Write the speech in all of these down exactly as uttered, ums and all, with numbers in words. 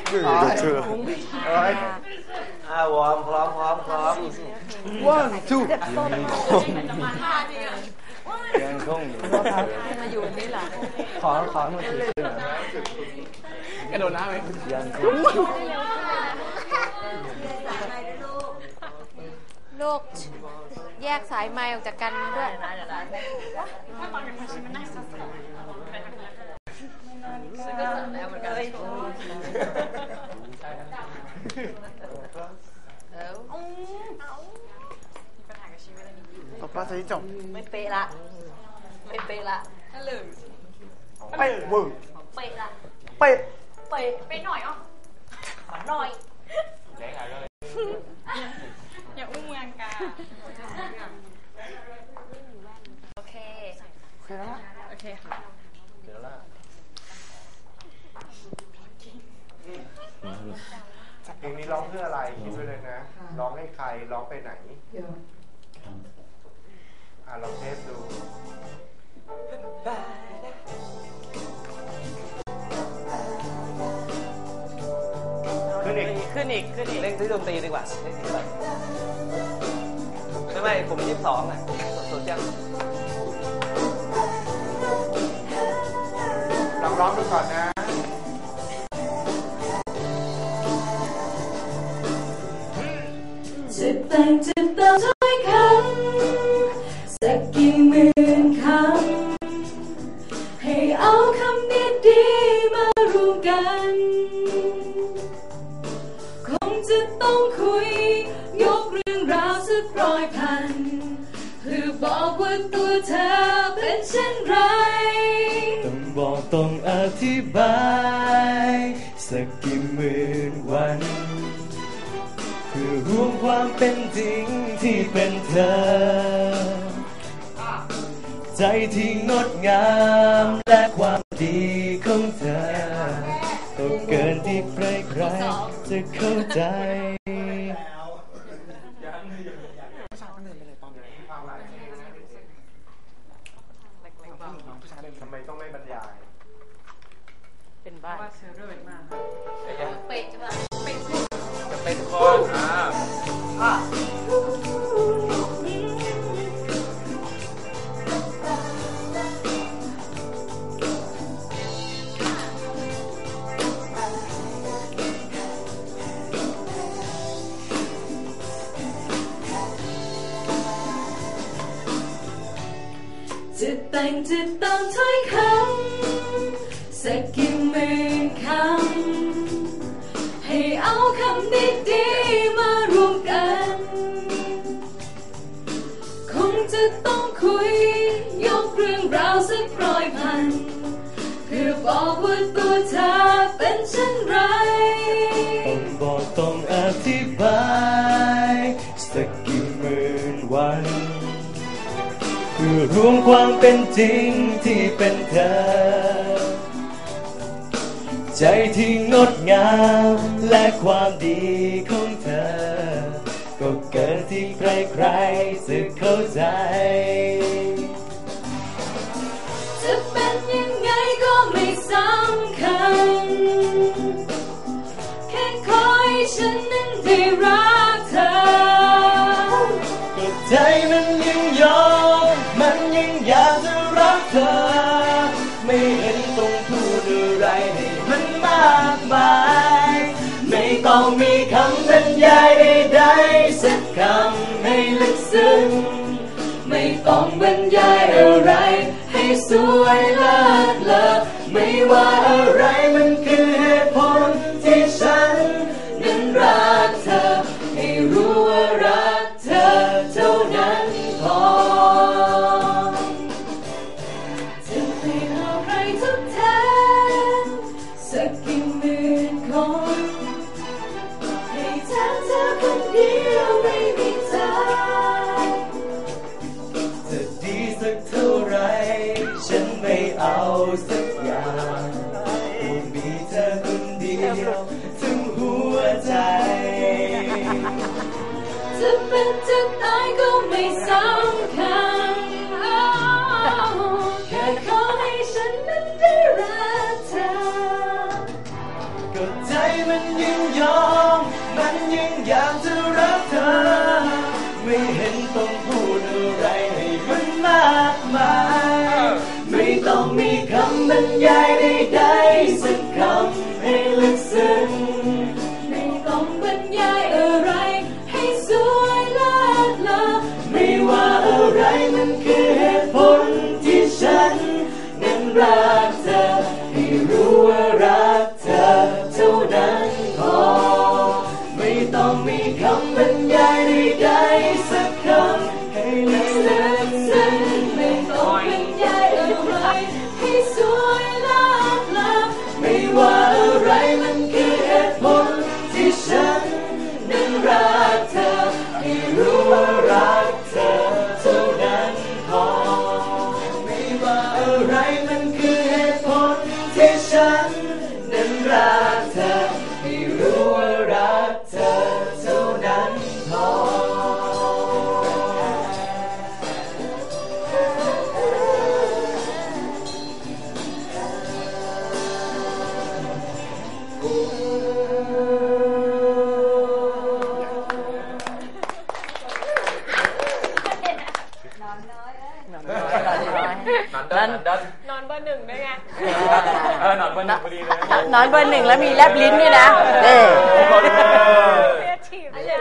อ่าวอร์มพร้อมพร้อมพร้อม one two ยังคงมาอยู่นี่เหรอขอขอหน่อยกระโดดน้ำไหมยังคงลูกแยกสายไม้ออกจากกันด้วยต่อไปจะจบไม่เป๊ะละไม่เป๊ะละนั่นเลยเป๊ะเวอร์เป๊ะละเป๊ะเป๊ะเป๊ะหน่อยอ่ะขอหน่อยอย่าอุ้มเมืองกาโอเคโอเคแล้วโอเคค่ะเดี๋ยวละเพลงนี้ร้องเพื่ออะไรคิดไว้เลยนะร้องให้ใครร้องไปไหนอ่ะลองเทสดูขึ้นอีกขึ้นอีกขึ้นอีกเล่นที่ดนตรีดีกว่าเล่นดีกว่าไม่ไม่ผมยี่สิบสองอ่ะสดๆยังลองร้องดูก่อนนะจะแต่งจะเติมถ้อยคำสักกี่หมื่นคำให้เอาคำดีๆมารวมกันคงจะต้องคุยยกเรื่องราวสักร้อยพันเพื่อบอกว่าตัวเธอเป็นเช่นไรต้องบอกต้องอธิบายสักกี่หมื่นวันเพื่อรวมความเป็นจริงที่เป็นเธอใจที่งดงามและความดีของเธอก็เกินที่ใครๆจะเข้าใจทำไมต้องไม่บรรยายเป็นบ้าว่าเธอเรื่อยมากเป๊ะจ้ะเป๊ะจะเป็นคนอ่าอ่ะจะแต่งจะตามถ้อยคำสักกี่หมื่นคำให้เอาคำดีๆมารวมกันคงจะต้องคุยยกเรื่องราวสักร้อยพันเพื่อบอกว่าตัวเธอเป็นเช่นไรต้องบอกต้องอธิบายสักกี่หมื่นวันเพื่อรวมความเป็นจริงที่เป็นเธอใจที่งดงามและความดีของเธอก็เกินที่ใครๆจะเข้าใจจะเป็นยังไงก็ไม่สำคัญแค่ขอให้ฉันนั้นได้รักเธอก็ใจมันยังยอมมันยังอยากจะรักเธอไม่เห็นต้องพูดอะไรให้มันมากมายไม่ต้องมีคำบรรยายใดๆสักคำให้ลึกซึ้งไม่ต้องบรรยายอะไรให้สวยเลิศเลอไม่ว่าอะไรมันคือเหตุผลที่ฉันนั้นรักเธอให้รู้ว่ารักเธอเท่านั้นพอจะไม่เอาใครทดแทนสักกี่หมื่นคนให้แทนเธอคนเดียวไม่มีเธอจะดีสักเท่าไรฉันไม่เอาสักอย่างมีเธอคนเดียวทั้งหัวใจจะเป็นจะตายก็ไม่สำคัญแค่ขอให้ฉันนั้นได้รักเธอก็ใจใจมันยิ่งยอมมันยิ่งอยากจะรักเธอไม่เห็นต้องพูดอะไรให้มันมากมายไม่ต้องมีคำบรรยายใดๆสักคำให้ลึกซึ้งไม่ต้องบรรยายอะไรให้สวยเลิศเลอไม่ว่าอะไรมันคือเหตุผลที่ฉันนั้นรักเธอให้รู้ว่ารักเธอเท่านั้นพอไม่ต้องมีคำบรรยายใดๆสักคำให้ลึกซึ้งไม่ต้องบรรยายอะไรให้สวยเลิศเลอไม่ว่าอะไรมันคือเหตุผลที่ฉันนั้นรักเธอให้รู้ว่ารักเธอเท่านั้นพอไม่ว่าอะไรมันคือเหตุผลที่ฉันนั้นรักเธอให้รู้ว่ารักเธอเท่านั้นพอนอนดันนอนเบอร์หนึ่งด้วยไงเออนอนเบอร์หนึ่งพอดีเลยนอนเบอร์หนึ่งแล้วมีแลบลิ้นด้วยนะเออเรียทีมเลย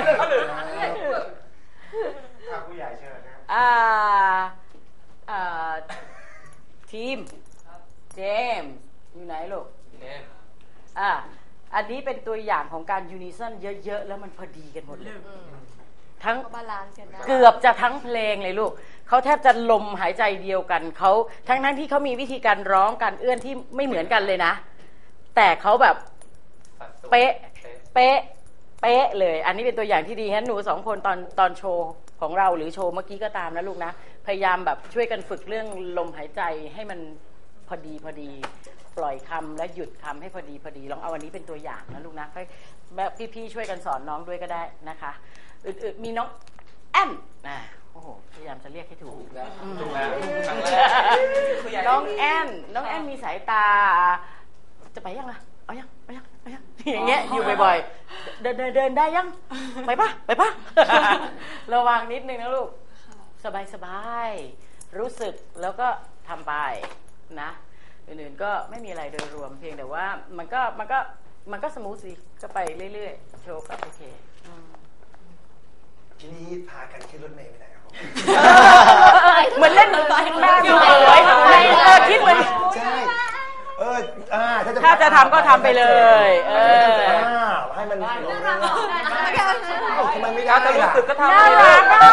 ผู้ใหญ่เชิญนะอ่าอ่าทีมเจมส์อยู่ไหนลูกอ่าอันนี้เป็นตัวอย่างของการยูนิซอนเยอะๆแล้วมันพอดีกันหมดเลยทั้งเกือบจะทั้งเพลงเลยลูกเขาแทบจะลมหายใจเดียวกันเขาทั้งทั้งที่เขามีวิธีการร้องการเอื้อนที่ไม่เหมือนกันเลยนะแต่เขาแบบเป๊ะเป๊ะเป๊ะเลยอันนี้เป็นตัวอย่างที่ดีฮะหนูสองคนตอนตอนโชว์ของเราหรือโชว์เมื่อกี้ก็ตามนะลูกนะพยายามแบบช่วยกันฝึกเรื่องลมหายใจให้มันพอดีพอดีปล่อยคำและหยุดคำให้พอดีพอดีลองเอาอันนี้เป็นตัวอย่างนะลูกนะแบบพี่ๆช่วยกันสอนน้องด้วยก็ได้นะคะอื่นๆมีน้องแอนนะโอ้โหพยายามจะเรียกให้ถูกถูกแล้วน้องแอนน้องแอนมีสายตาจะไปยังล่ะเอายังไปยังไปยังอย่างเงี้ยอยู่บ่อยๆเดินเดินเดินได้ยังไปปะไปปะระวังนิดนึงนะลูกสบายสบายรู้สึกแล้วก็ทำไปนะอื่นๆก็ไม่มีอะไรโดยรวมเพียงแต่ว่ามันก็มันก็มันก็สมูทสิก็ไปเรื่อยๆโชว์ก็โอเคทีนี้พากันขึ้นรถเมล์ไปไหนครับเหมือนเล่นแม่อยู่เลยเออคิดเหมือนใช่เอออ่าถ้าจะทำก็ทำไปเลยเออให้มันทำไมไม่ได้ถ้ารู้สึกก็ทำน่ารักอ่ะ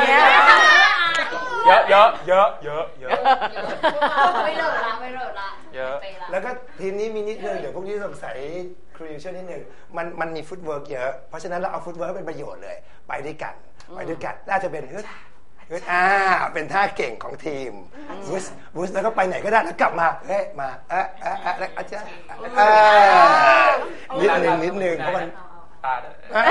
เยอะเยอะเยอะเยอะเยอะไม่เลิกละไม่เลิกละเยอะแล้วก็ทีนี้มีนิดนึงเดี๋ยวพวกนี้สงสัยครูเชื่อนิดนึงมันมันมีฟุตเวิร์กเยอะเพราะฉะนั้นเราเอาฟุตเวิร์กเป็นประโยชน์เลยไปด้วยกันไปด้วยกันน่าจะเป็นฮึดฮึดอ่าเป็นท่าเก่งของทีมวุสวุสแล้วก็ไปไหนก็ได้แล้วกลับมาเฮ้ยมาเอ๊ะเอ๊ะเอ๊ะแล้วอาจารย์นิดนึงนิดนึงเพราะมันตา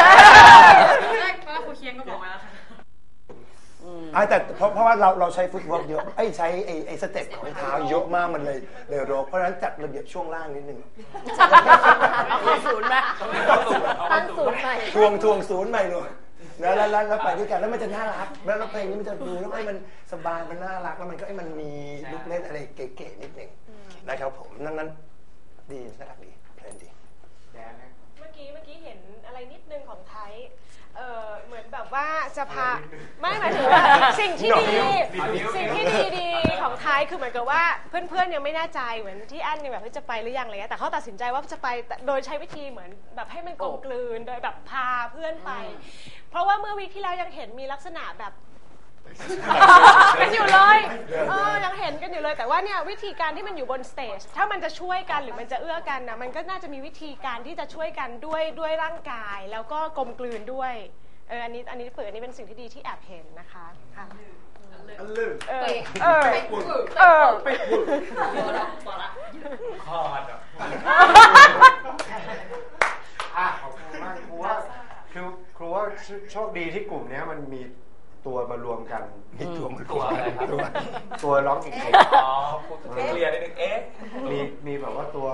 ครูเคียงก็บอกมาแล้วค่ะแต่เพราะเพราะว่าเราเราใช้ฟุตเวิร์กเยอะไอ้ใช้ไอ้ไอ้สเต็ปของเท้าเยอะมากมันเลยเลยโรคเพราะฉะนั้นจัดระเบียบช่วงล่างนิดนึงเอาศูนย์ไหมตั้งศูนย์ใหม่ทวงทวงศูนย์ใหม่หน่อยแล้วแล้วแล้วไปด้วยกันแล้วมันจะน่ารักแล้วเพลงนี้มันจะดูแล้วให้มันสบายมันน่ารักแล้วมันก็ให้มันมีลูกเล่นอะไรเก๋ๆนิดนึงนะครับผมนั่นนั้นดีน่ารักดีเพลงดีเมื่อกี้เมื่อกี้เห็นอะไรนิดนึงของไทยเออเหมือนแบบว่าจะพาไม่หมายถึงว่าสิ่งที่ดีสิ่งที่ดีดีของไทยคือเหมือนกับว่าเพื่อนๆยังไม่แน่ใจเหมือนที่อันเนี่ยแบบจะไปหรือยังอะไรเงี้ยแต่เขาตัดสินใจว่าจะไปโดยใช้วิธีเหมือนแบบให้มันกลมกลืนโดยแบบพาเพื่อนไปเพราะว่าเมื่อวีคที่แล้วยังเห็นมีลักษณะแบบกันอยู่เลยเออยังเห็นกันอยู่เลยแต่ว่าเนี่ยวิธีการที่มันอยู่บนสเตจถ้ามันจะช่วยกันหรือมันจะเอื้อกันนะมันก็น่าจะมีวิธีการที่จะช่วยกันด้วยด้วยร่างกายแล้วก็กลมกลืนด้วยเอออันนี้อันนี้เปิดอันนี้เป็นสิ่งที่ดีที่แอบเห็นนะคะค่ะอันลื่นเออเออเออไปพูดคอดอ่ะขอบคุณมากครูว่าคือครูว่าโชคดีที่กลุ่มนี้มันมีตัวมารวมกันมีตัวมารวมอะไรครับตัวร้องเก่งๆอ๋อพูดเคลียร์นิดนึงเอ๊ะมีมีแบบว่าตัว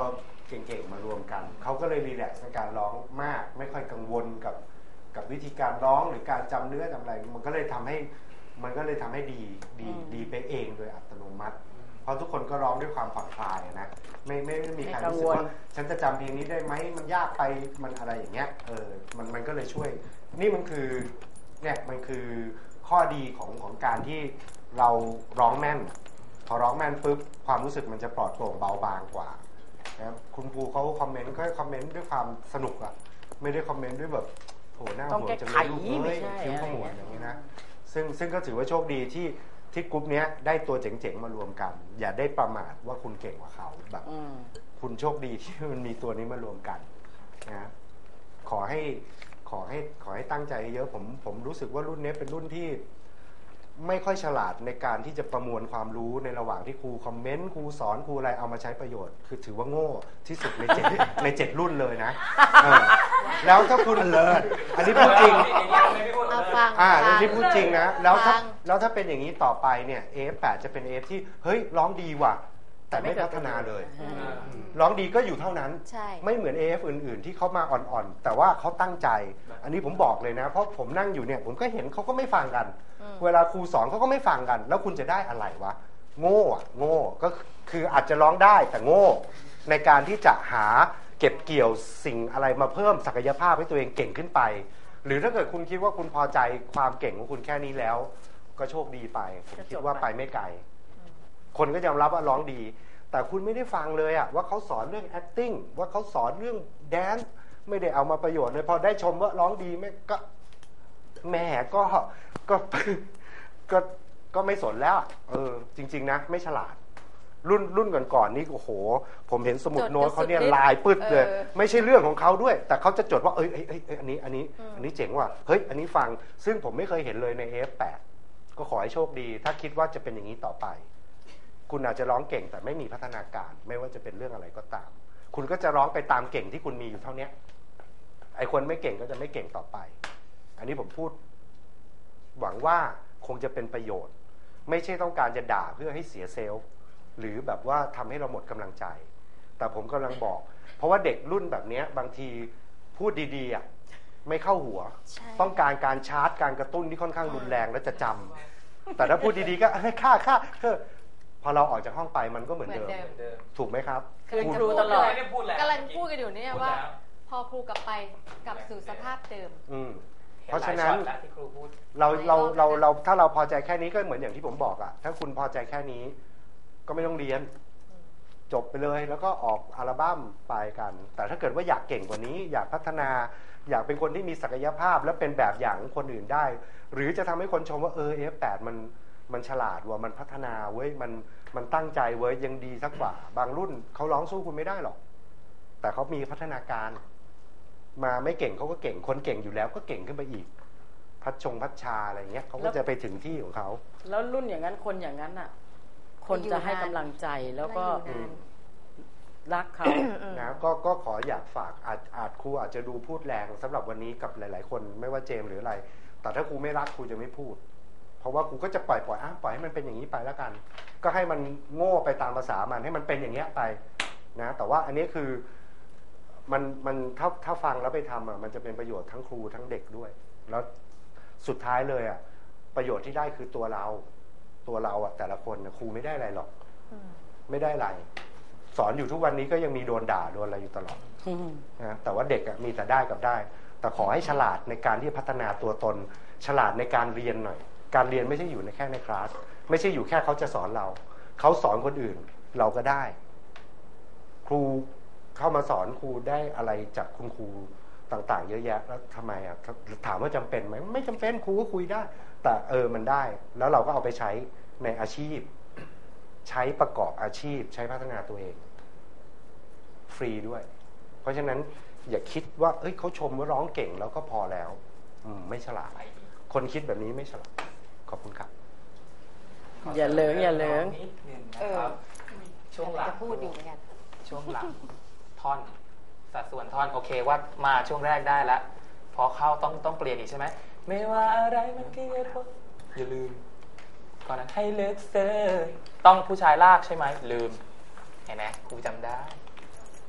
เก่งๆมารวมกันเขาก็เลยรีแลกซ์ในการร้องมากไม่ค่อยกังวลกับกับวิธีการร้องหรือการจำเนื้อจำอะไรมันก็เลยทำให้มันก็เลยทำให้ดีดีดีไปเองโดยอัตโนมัติเพราะทุกคนก็ร้องด้วยความผ่อนคลายนะไม่ไม่ไม่มีใครรู้สึกว่าฉันจะจำเพลงนี้ได้ไหมมันยากไปมันอะไรอย่างเงี้ยเออมันมันก็เลยช่วยนี่มันคือเนี่ยมันคือข้อดีของของการที่เราร้องแม่นพอร้องแม่นปุ๊บความรู้สึกมันจะปลอดโปร่งเบาบางกว่านะครับคุณครูเขาคอมเมนต์ก็คอมเมนต์ด้วยความสนุกอะไม่ได้คอมเมนต์ด้วยแบบโหหน้าหัวจะเลยลูกเอ้ยคิ้วขมวดอย่างนี้นะซึ่งซึ่งก็ถือว่าโชคดีที่ที่กลุ่มนี้ได้ตัวเจ๋งๆมารวมกันอย่าได้ประมาทว่าคุณเก่งกว่าเขาแบบคุณโชคดีที่มันมีตัวนี้มารวมกันนะขอให้ขอให้ขอให้ตั้งใจเยอะผมผมรู้สึกว่ารุ่นนี้เป็นรุ่นที่ไม่ค่อยฉลาดในการที่จะประมวลความรู้ในระหว่างที่ครูคอมเมนต์ครูสอนครูอะไรเอามาใช้ประโยชน์คือถือว่าโง่ที่สุดในเจ็ดในเจ็ดรุ่นเลยนะแล้วถ้าคุณเลิศอันนี้พูดจริงอ่าอันนี้พูดจริงนะแล้วถ้าแล้วถ้าเป็นอย่างนี้ต่อไปเนี่ย เอ เอฟ แปด จะเป็น เอ เอฟ ที่เฮ้ยร้องดีว่ะแต่ไม่พัฒนาเลยร้องดีก็อยู่เท่านั้นไม่เหมือน เอ เอฟ อื่นๆที่เขามาอ่อนๆแต่ว่าเขาตั้งใจอันนี้ผมบอกเลยนะเพราะผมนั่งอยู่เนี่ยผมก็เห็นเขาก็ไม่ฟังกันเวลาครูสอนเขาก็ไม่ฟังกันแล้วคุณจะได้อะไรวะโง่อะโง่ก็คืออาจจะร้องได้แต่โง่ในการที่จะหาเก็บเกี่ยวสิ่งอะไรมาเพิ่มศักยภาพให้ตัวเองเก่งขึ้นไปหรือถ้าเกิดคุณคิดว่าคุณพอใจความเก่งของคุณแค่นี้แล้วก็โชคดีไปผมคิดว่าไปไม่ไกลคนก็ยอมรับว่าร้องดีแต่คุณไม่ได้ฟังเลยอะว่าเขาสอนเรื่อง acting ว่าเขาสอนเรื่อง dance ไม่ได้เอามาประโยชน์เลยพอได้ชมว่าร้องดีไม่ก็แม่ก็ก็ก็ก็ไม่สนแล้วเออจริงๆนะไม่ฉลาดรุ่นรุ่นก่อนๆนี่โอ้โหผมเห็นสมุดโน้ตเขาเนี่ยลายปื้ดเลยไม่ใช่เรื่องของเขาด้วยแต่เขาจะจดว่าเอ้ยเอ้ยเอ้ยอันนี้อันนี้อันนี้เจ๋งว่ะเฮ้ยอันนี้ฟังซึ่งผมไม่เคยเห็นเลยใน เอ เอฟ แปด ก็ขอให้โชคดีถ้าคิดว่าจะเป็นอย่างนี้ต่อไปคุณอาจจะร้องเก่งแต่ไม่มีพัฒนาการไม่ว่าจะเป็นเรื่องอะไรก็ตามคุณก็จะร้องไปตามเก่งที่คุณมีอยู่เท่านี้ไอ้คนไม่เก่งก็จะไม่เก่งต่อไปอันนี้ผมพูดหวังว่าคงจะเป็นประโยชน์ไม่ใช่ต้องการจะด่าเพื่อให้เสียเซลล์หรือแบบว่าทำให้เราหมดกำลังใจแต่ผมกำลังบอกเพราะว่าเด็กรุ่นแบบนี้บางทีพูดดีๆอ่ะไม่เข้าหัวต้องการการชาร์จการกระตุ้นที่ค่อนข้างรุนแรงและจะจำแต่ถ้าพูดดีๆก็ให้ค่าค่าคือพอเราออกจากห้องไปมันก็เหมือนเดิมถูกไหมครับคือครูตลอดกำลังพูดกันอยู่เนี่ยว่าพอครูกลับไปกลับสู่สภาพเดิมเพราะฉะนั้นเราเราเราเราถ้าเราพอใจแค่นี้ก็เหมือนอย่างที่ผมบอกอะถ้าคุณพอใจแค่นี้ก็ไม่ต้องเรียนจบไปเลยแล้วก็ออกอัลบั้มไปกันแต่ถ้าเกิดว่าอยากเก่งกว่านี้อยากพัฒนาอยากเป็นคนที่มีศักยภาพและเป็นแบบอย่างของคนอื่นได้หรือจะทำให้คนชมว่าเออ เอ เอฟ แปด มันมันฉลาดว่ะมันพัฒนาเว้ยมันมันตั้งใจเว้ยยังดีสักกว่าบางรุ่นเขาร้องสู้คุณไม่ได้หรอกแต่เขามีพัฒนาการมาไม่เก่งเขาก็เก่งคนเก่งอยู่แล้วก็เก่งขึ้นไปอีกพัชชงพัชชาอะไรเงี้ยเขาก็จะไปถึงที่ของเขาแล้วรุ่นอย่างนั้นคนอย่างนั้นอ่ะคนจะให้กำลังใจแล้วก็รักเขานะก็ก็ขออยากฝากอาจอาจครูอาจจะดูพูดแรงสำหรับวันนี้กับหลายๆคนไม่ว่าเจมหรืออะไรแต่ถ้าครูไม่รักครูจะไม่พูดเพราะว่าครูก็จะปล่อยปล่อยอ่ะปล่อยให้มันเป็นอย่างนี้ไปแล้วกันก็ให้มันโง่ไปตามภาษามันให้มันเป็นอย่างเงี้ยไปนะแต่ว่าอันนี้คือมันมันถ้าถ้าฟังแล้วไปทำอ่ะมันจะเป็นประโยชน์ทั้งครูทั้งเด็กด้วยแล้วสุดท้ายเลยอ่ะประโยชน์ที่ได้คือตัวเราตัวเราอ่ะแต่ละคนครูไม่ได้อะไรหรอกไม่ได้อะไรสอนอยู่ทุกวันนี้ก็ยังมีโดนด่าโดนอะไรอยู่ตลอดนะแต่ว่าเด็กอ่ะมีแต่ได้กับได้แต่ขอให้ฉลาดในการที่พัฒนาตัวตนฉลาดในการเรียนหน่อยการเรียนไม่ใช่อยู่ในแค่ในคลาสไม่ใช่อยู่แค่เขาจะสอนเราเขาสอนคนอื่นเราก็ได้ครูเข้ามาสอนครูได้อะไรจากคุณครูต่างๆเยอะแยะแล้วทำไมอ่ะถามว่าจำเป็นไหมไม่จำเป็นครูก็คุยได้แต่เออมันได้แล้วเราก็เอาไปใช้ในอาชีพใช้ประกอบอาชีพใช้พัฒนาตัวเองฟรีด้วยเพราะฉะนั้นอย่าคิดว่าเอ้ยเขาชมว่าร้องเก่งแล้วก็พอแล้วอืมไม่ฉลาดคนคิดแบบนี้ไม่ฉลาดขอบคุณครับอย่าเลิงอย่าเลิงเออช่วงหลังจะพูดอยู่เหมือนกันช่วงหลังท่อนสัดส่วนท่อนโอเคว่ามาช่วงแรกได้แล้วพอเข้าต้องต้องเปลี่ยนอีกใช่ไหมไม่ว่าอะไรมันก็เหตุผลอย่าลืมก่อนนั้นให้เลิกเซอร์ต้องผู้ชายลากใช่ไหมลืมเห็นไหมครูจำได้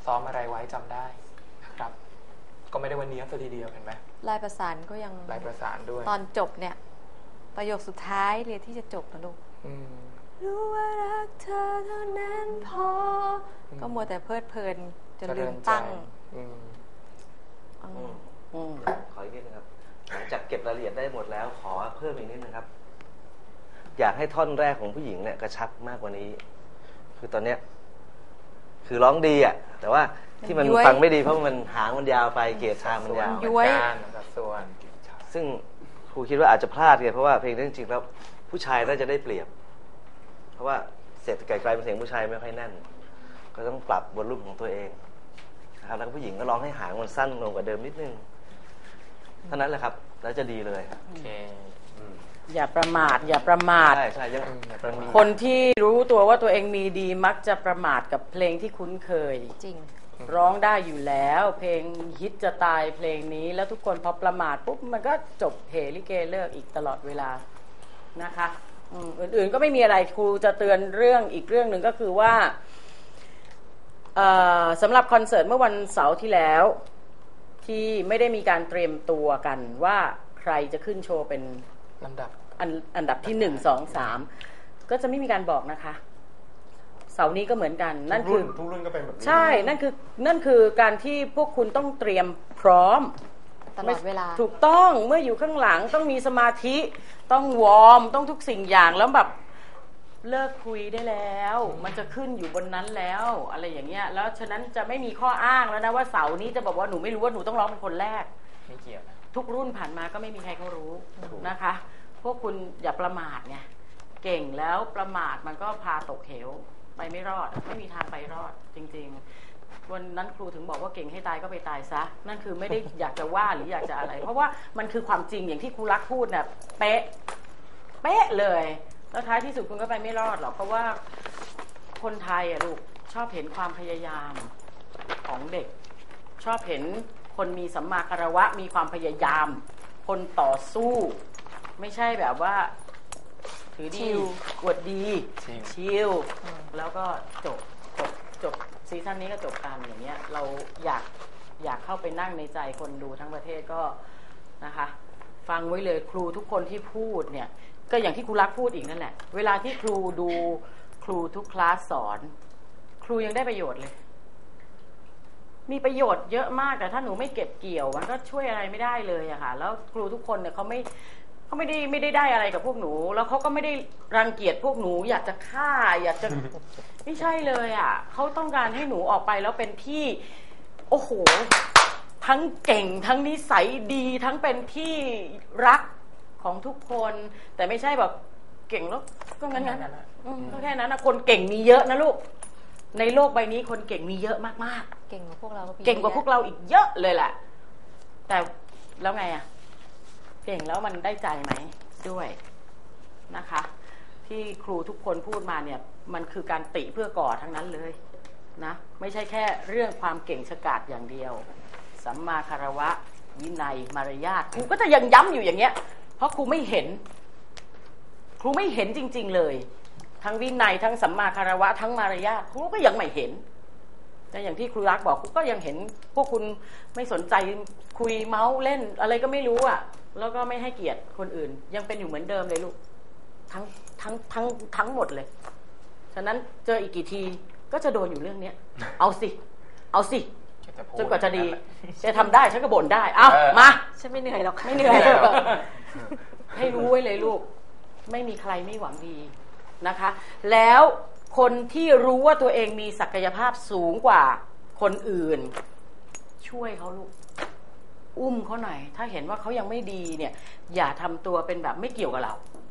ซ้อมอะไรไว้จำได้นะครับ ก็ไม่ได้วันนี้ครับตัวทีเดียวเห็นไหมลายประสานก็ยังลายประสานด้วยตอนจบเนี่ย ประโยคสุดท้ายเรียนที่จะจบนะลูกอืมรู้ว่ารักเธอเท่านั้นพอ ก็มัวแต่เพลิดเพลินจนลืมตั้งอืมอืมอืมขออีกนิดนะครับหลังจากเก็บรายละเอียดได้หมดแล้วขอเพิ่มอีกนิดนึงครับ อยากให้ท่อนแรกของผู้หญิงเนี่ยกระชับมากกว่านี้ คือตอนเนี้ยคือร้องดีอ่ะแต่ว่าที่มันมันย้วยฟังไม่ดีเพราะมันหางมันยาวไปเกียร์ทางมันยาวย้วยการสัดส่วนซึ่งครูคิดว่าอาจจะพลาดไงเพราะว่าเพลงนี้จริงๆแล้วผู้ชายน่าจะได้เปรียบ เพราะว่าเสียงไกลๆเป็นเสียงผู้ชายไม่ค่อยแน่น ก็ต้องปรับบนรูปของตัวเองนะครับแล้วผู้หญิงก็ร้องให้หางมันสั้นลงกว่าเดิมนิดนึงเท่านั้นแหละครับแล้วจะดีเลยโอเคอย่าประมาท อย่าประมาทใช่ใช่ยังอืมอย่าประมาทคนที่รู้ตัวว่าตัวเองมีดีมักจะประมาทกับเพลงที่คุ้นเคยจริงร้องได้อยู่แล้ว เพลงฮิตจะตายเพลงนี้แล้วทุกคนพอประมาทปุ๊บมันก็จบเหลิเกเลิกอีกตลอดเวลานะคะอืมอื่นๆก็ไม่มีอะไรครูจะเตือนเรื่องอีกเรื่องหนึ่งก็คือว่าเอ่อสำหรับคอนเสิร์ตเมื่อวันเสาร์ที่แล้วที่ไม่ได้มีการเตรียมตัวกันว่าใครจะขึ้นโชว์เป็นลำดับอันอันดับที่หนึ่งสองสามก็จะไม่มีการบอกนะคะเสาร์นี้ก็เหมือนกันนั่นคือทุกรุ่นก็เป็นแบบนี้ใช่นั่นคือนั่นคือการที่พวกคุณต้องเตรียมพร้อมตลอดเวลาถูกต้องเมื่ออยู่ข้างหลังต้องมีสมาธิต้องวอร์มต้องทุกสิ่งอย่างแล้วแบบเลิกคุยได้แล้ว มันจะขึ้นอยู่บนนั้นแล้วอะไรอย่างเงี้ยแล้วฉะนั้นจะไม่มีข้ออ้างแล้วนะว่าเสาร์นี้จะบอกว่าหนูไม่รู้ว่าหนูต้องร้องเป็นคนแรกไม่เกี่ยวนะทุกรุ่นผ่านมาก็ไม่มีใครเขารู้นะคะ พวกคุณอย่าประมาทไงเก่งแล้วประมาทมันก็พาตกเหวไปไม่รอดไม่มีทางไปรอดจริงๆวันนั้นครูถึงบอกว่าเก่งให้ตายก็ไปตายซะนั่นคือไม่ได้อยากจะว่าหรืออยากจะอะไร เพราะว่ามันคือความจริงอย่างที่ครูรักพูดน่ะเป๊ะเป๊ะเลยแล้วท้ายที่สุดคุณก็ไปไม่รอดหรอกเพราะว่าคนไทยอะลูกชอบเห็นความพยายามของเด็ก ชอบเห็นคนมีสัมมาคารวะมีความพยายามคนต่อสู้ไม่ใช่แบบว่าถือดีชิลกวดดีชิลชิลแล้วก็จบจบจบซีซั่นนี้ก็จบกันอย่างเงี้ยเราอยากอยากเข้าไปนั่งในใจคนดูทั้งประเทศก็นะคะฟังไว้เลยครูทุกคนที่พูดเนี่ยก็อย่างที่ครูรักพูดอีกนั่นแหละเวลาที่ครูดูครูทุกคลาสสอนครูยังได้ประโยชน์เลยมีประโยชน์เยอะมากแต่ถ้าหนูไม่เก็บเกี่ยวมันก็ช่วยอะไรไม่ได้เลยอะค่ะแล้วครูทุกคนเนี่ยเขาไม่เขาไม่ได้ไม่ได้ได้อะไรกับพวกหนูแล้วเขาก็ไม่ได้รังเกียจพวกหนูอยากจะฆ่าอยากจะ ไม่ใช่เลยอะเขาต้องการให้หนูออกไปแล้วเป็นพี่โอ้โหทั้งเก่งทั้งนิสัยดีทั้งเป็นที่รักของทุกคนแต่ไม่ใช่แบบเก่งแล้วก็งั้นงั้นก็แค่นั้นนะคนเก่งมีเยอะนะลูกในโลกใบนี้คนเก่งมีเยอะมากๆเก่งกว่าพวกเราเก่งกว่าพวกเราอีกเยอะเลยแหละแต่แล้วไงอะเก่งแล้วมันได้ใจไหมด้วยนะคะ ที่ครูทุกคนพูดมาเนี่ยมันคือการติเพื่อก่อทั้งนั้นเลยนะไม่ใช่แค่เรื่องความเก่งฉกาจอย่างเดียวสัมมาคารวะวินัยมารยาทครูก็จะยังย้ำอยู่อย่างเงี้ยเพราะครูไม่เห็นครูไม่เห็นจริงๆเลยทั้งวินัยทั้งสัมมาคารวะทั้งมารยาทครูก็ยังไม่เห็นแต่อย่างที่ครูรักบอกครูก็ยังเห็นพวกคุณไม่สนใจคุยเมาส์เล่นอะไรก็ไม่รู้อ่ะแล้วก็ไม่ให้เกียรติคนอื่นยังเป็นอยู่เหมือนเดิมเลยลูกทั้งทั้งทั้งทั้งหมดเลยฉะนั้นเจออีกกี่ทีก็จะโดนอยู่เรื่องเนี้ยเอาสิเอาสิจนกว่าจะดีจะทำได้ฉันก็บ่นได้เอามาฉันไม่เหนื่อยหรอกไม่เหนื่อยให้รู้ไว้เลยลูกไม่มีใครไม่หวังดีนะคะแล้วคนที่รู้ว่าตัวเองมีศักยภาพสูงกว่าคนอื่นช่วยเขาลูกอุ้มเขาหน่อยถ้าเห็นว่าเขายังไม่ดีเนี่ยอย่าทำตัวเป็นแบบไม่เกี่ยวกับเรา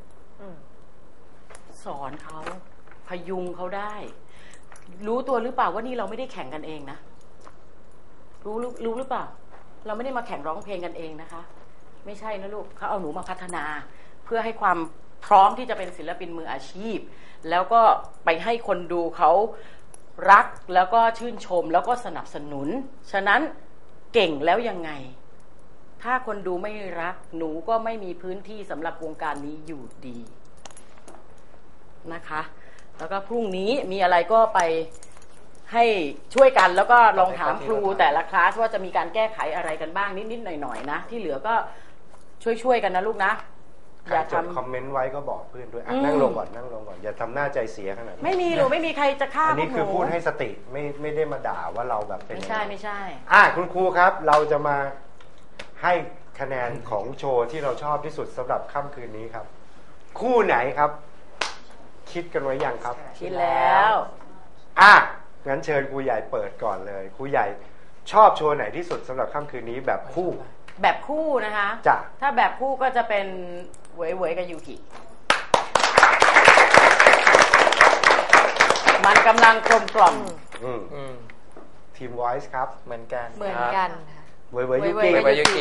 สอนเขาพยุงเขาได้รู้ตัวหรือเปล่าว่านี่เราไม่ได้แข่งกันเองนะรู้รู้หรือเปล่าเราไม่ได้มาแข่งร้องเพลงกันเองนะคะไม่ใช่นะลูกเขาเอาหนูมาพัฒนาเพื่อให้ความพร้อมที่จะเป็นศิลปินมืออาชีพแล้วก็ไปให้คนดูเขารักแล้วก็ชื่นชมแล้วก็สนับสนุนฉะนั้นเก่งแล้วยังไงถ้าคนดูไม่รักหนูก็ไม่มีพื้นที่สำหรับวงการนี้อยู่ดีนะคะแล้วก็พรุ่งนี้มีอะไรก็ไปให้ช่วยกันแล้วก็ลองถามครูแต่ละคลาสว่าจะมีการแก้ไขอะไรกันบ้างนิดๆหน่อยๆนะที่เหลือก็ช่วยๆกันนะลูกนะใครจดคอมเมนต์ไว้ก็บอกเพื่อนด้วยอ่ะนั่งลงก่อนนั่งลงก่อนอย่าทำหน้าใจเสียขนาดนั้นไม่มีหนูไม่มีใครจะฆ่าอันนี้คือพวกหนูพูดให้สติไม่ไม่ได้มาด่าว่าเราแบบเป็นไม่ใช่ไม่ใช่อ่ะคุณครูครับเราจะมาให้คะแนนของโชว์ที่เราชอบที่สุดสำหรับค่ำคืนนี้ครับ คู่ไหนครับ คิดกันไว้ยังครับคิดแล้วอ่ะงั้นเชิญครูใหญ่เปิดก่อนเลยครูใหญ่ชอบโชว์ไหนที่สุดสำหรับค่ำคืนนี้แบบคู่แบบคู่นะคะจ้ะถ้าแบบคู่ก็จะเป็นเหวยเหวยกับยูกิมันกำลังกลมกล่อมอืมอืมทีม Voice ครับเหมือนกันเหมือนกันค่ะเวยเวยยุเวยกิเวยไปยุกิ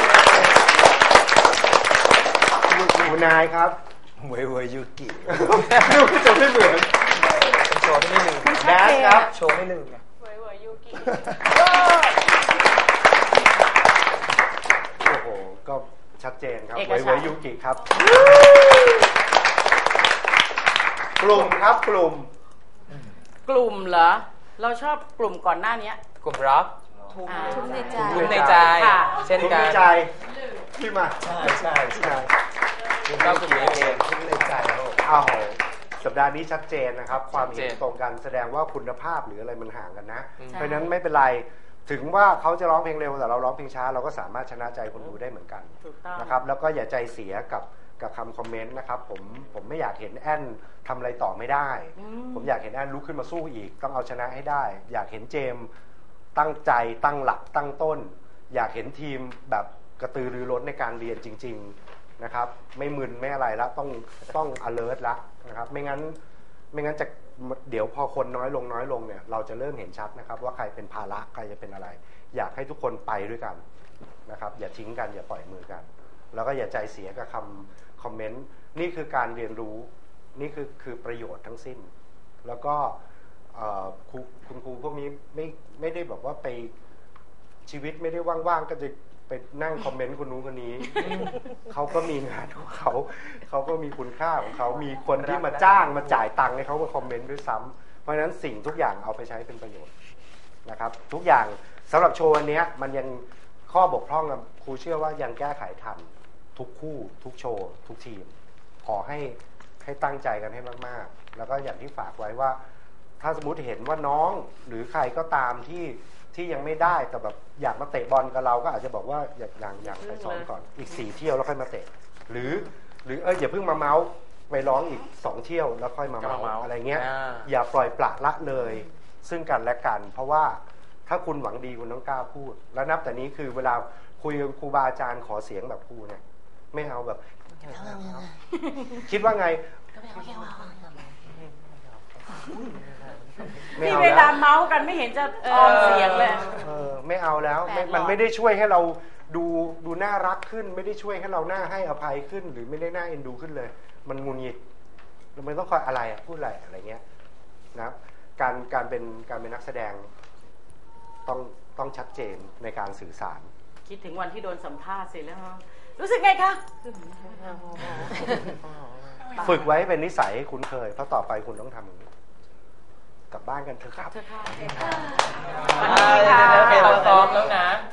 ยูนายครับเวยเวยยูกิดูจะไม่เหมือนโชว์ที่ไม่ลืมแดนครับโชว์ไม่ลืมไงเวยเวยยูกิโอ้โหก็ชัดเจนครับเอกเวยฉัเวนท์ยยุกิครับ กลุ่มครับกลุ่มกลุ่มเหรอ เราชอบกลุ่มก่อนหน้านี้กลุ่มร็อกอ่าทุ่มในใจทุ่มในใจค่ะเช่นทุกกันใจที่มาใช่ใช่ใช่คุณก็กลุ่มเองคิดในใจแล้วอ้าวสัปดาห์นี้ชัดเจนนะครับ ความชัดเจเห็นนตรงกันแสดงว่าคุณภาพหรืออะไรมันห่างกันนะอืมเพราะฉะนั้นไม่เป็นไรถึงว่าเขาจะร้องเพลงเร็วแต่เราร้องเพลงช้าเราก็สามารถชนะใจคนดูได้เหมือนกันถูกต้องนะครับแล้วก็อย่าใจเสียกับกับคำคอมเมนต์นะครับผมผมไม่อยากเห็นแอนทำอะไรต่อไม่ได้อืมผมอยากเห็นแอนลุกขึ้นมาสู้อีกต้องเอาชนะให้ได้ อยากเห็นเจมส์ตั้งใจตั้งหลักตั้งต้น อยากเห็นทีมแบบกระตือรือร้นในการเรียนจริงๆนะครับไม่มึนไม่อะไรละต้องต้อง alert ละนะครับไม่งั้นไม่งั้นจะเดี๋ยวพอคนน้อยลงน้อยลงเนี่ยเราจะเริ่มเห็นชัดนะครับว่าใครเป็นภาระใครจะเป็นอะไร อยากให้ทุกคนไปด้วยกันนะครับอย่าทิ้งกันอย่าปล่อยมือกัน แล้วก็อย่าใจเสียกับคำคอมเมนต์นี่คือการเรียนรู้นี่คือคือประโยชน์ทั้งสิ้น แล้วก็เอ่อครูคุณครูพวกนี้ไม่ไม่ได้แบบว่าไปชีวิตไม่ได้ว่างๆก็จะไปนั่งคอมเมนต์คนนู้นคนนี้ เขาก็มีงานของเขาเขาก็มีคุณค่าของเขามีคนที่มาจ้างมาจ่ายตังค์ให้เขามาคอมเมนต์ด้วยซ้ำเพราะฉะนั้นสิ่งทุกอย่างเอาไปใช้เป็นประโยชน์นะครับทุกอย่างสำหรับโชว์วันนี้มันยังข้อบกพร่องนะครูเชื่อว่ายังแก้ไขทันทุกคู่ทุกโชว์ทุกทีมขอให้ให้ตั้งใจกันให้มากๆแล้วก็อย่างที่ฝากไว้ว่าถ้าสมมติเห็นว่าน้องหรือใครก็ตามที่ที่ยังไม่ได้แต่แบบอยากมาเตะบอลกับเราก็อาจจะบอกว่าอยากอย่างอย่างไปซ้อมก่อนอีกสี่เที่ยวแล้วค่อยมาเตะหรือหรือเอออย่าเพิ่งมาเมาส์ไปร้องอีกสองเที่ยวแล้วค่อยมาเมาส์อะไรเงี้ยอ่าอย่าปล่อยปละละเลยซึ่งกันและกัน เพราะว่าถ้าคุณหวังดีคุณต้องกล้าพูด แล้วนับแต่นี้คือเวลาคุยกับครูบาอาจารย์ขอเสียงแบบครูเนี่ยไม่เอาแบบ คิดว่าไงไม่ที่เอาเวแล้ลาว เมาส์กันไม่เห็นจะออมเสียงเลยเออไม่เอาแล้วไม่แปลกหรอมันไม่ได้ช่วยให้เราดูดูน่ารักขึ้น ไม่ได้ช่วยให้เราหน้าให้อภัยขึ้น หรือไม่ได้หน้าเอ็นดูขึ้นเลย มันงุนงิดเราไม่ต้องคอยอะไรอะพูดอะไรอะไรเงี้ยนะครับการการเป็นการเป็นนักแสดงต้องต้องชัดเจนในการสื่อสารคิดถึงวันที่โดนสัมภาษณ์เสร็จแล้ว รู้สึกไงคะฝึกไว้เป็นนิสัยให้คุ้นเคยเพราะต่อไปคุณต้องทำอย่างนี้กลับบ้านกันเถอะครับเธอค่ะเดี๋ยวเดี๋ยวเดี๋ยวซ้อมแล้วนะ